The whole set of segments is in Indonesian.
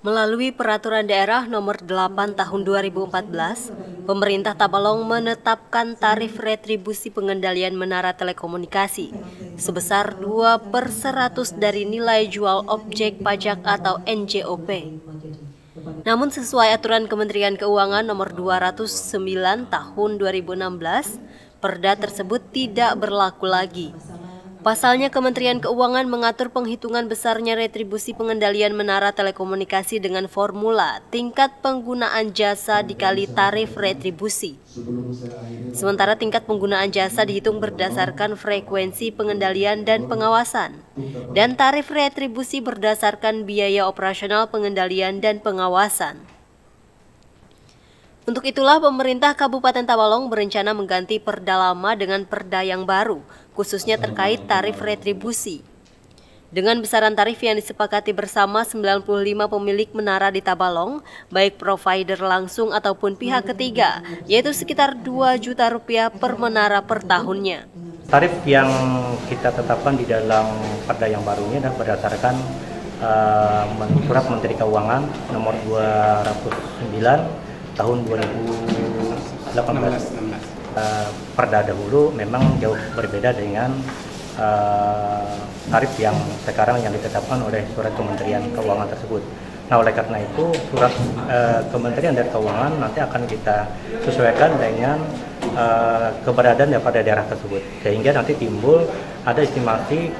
Melalui Peraturan Daerah Nomor 8 Tahun 2014, pemerintah Tabalong menetapkan tarif retribusi pengendalian menara telekomunikasi sebesar 2/100 dari nilai jual objek pajak atau NJOP. Namun sesuai aturan Kementerian Keuangan Nomor 209 Tahun 2016, Perda tersebut tidak berlaku lagi. Pasalnya, Kementerian Keuangan mengatur penghitungan besarnya retribusi pengendalian menara telekomunikasi dengan formula tingkat penggunaan jasa dikali tarif retribusi. Sementara tingkat penggunaan jasa dihitung berdasarkan frekuensi pengendalian dan pengawasan, dan tarif retribusi berdasarkan biaya operasional pengendalian dan pengawasan. Untuk itulah pemerintah Kabupaten Tabalong berencana mengganti Perda lama dengan Perda yang baru, khususnya terkait tarif retribusi. Dengan besaran tarif yang disepakati bersama 95 pemilik menara di Tabalong, baik provider langsung ataupun pihak ketiga, yaitu sekitar Rp2 juta per menara per tahunnya. Tarif yang kita tetapkan di dalam Perda yang barunya adalah berdasarkan Surat Menteri Keuangan Nomor 209 tahun 2018. Perda dahulu memang jauh berbeda dengan tarif yang sekarang yang ditetapkan oleh Surat Kementerian Keuangan tersebut. Nah, oleh karena itu Surat Kementerian dari Keuangan nanti akan kita sesuaikan dengan keberadaan daripada daerah tersebut, sehingga nanti timbul ada estimasi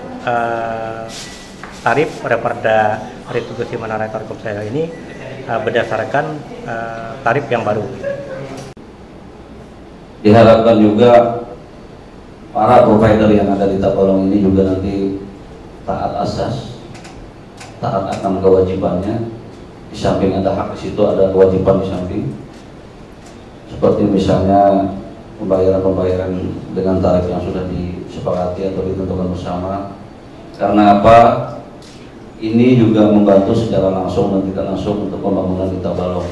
tarif pada Perda retribusi menara Telkomsel ini berdasarkan tarif yang baru. Diharapkan juga para provider yang ada di Tabalong ini juga nanti taat asas, taat akan kewajibannya. Di samping ada hak di situ, ada kewajiban di samping. Seperti misalnya pembayaran dengan tarif yang sudah disepakati atau ditentukan bersama. Karena apa? Ini juga membantu secara langsung dan tidak langsung untuk pembangunan di Tabalong.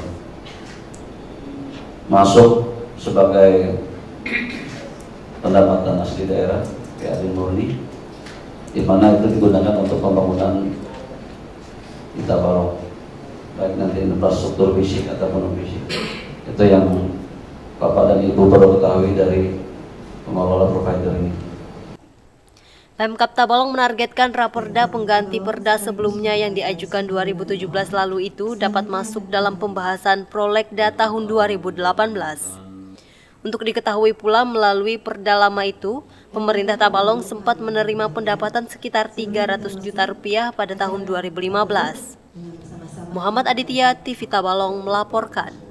Masuk sebagai pendapatan asli daerah, PAD murni, di mana itu digunakan untuk pembangunan di Tabalong, baik nanti infrastruktur fisik ataupun non fisik. Itu yang Bapak dan Ibu perlu ketahui dari pengelola provider ini. Pemkab Tabalong menargetkan raperda pengganti perda sebelumnya yang diajukan 2017 lalu itu dapat masuk dalam pembahasan Prolegda tahun 2018. Untuk diketahui pula, melalui perda lama itu, pemerintah Tabalong sempat menerima pendapatan sekitar Rp300 juta pada tahun 2015. Muhammad Aditya, TV Tabalong melaporkan.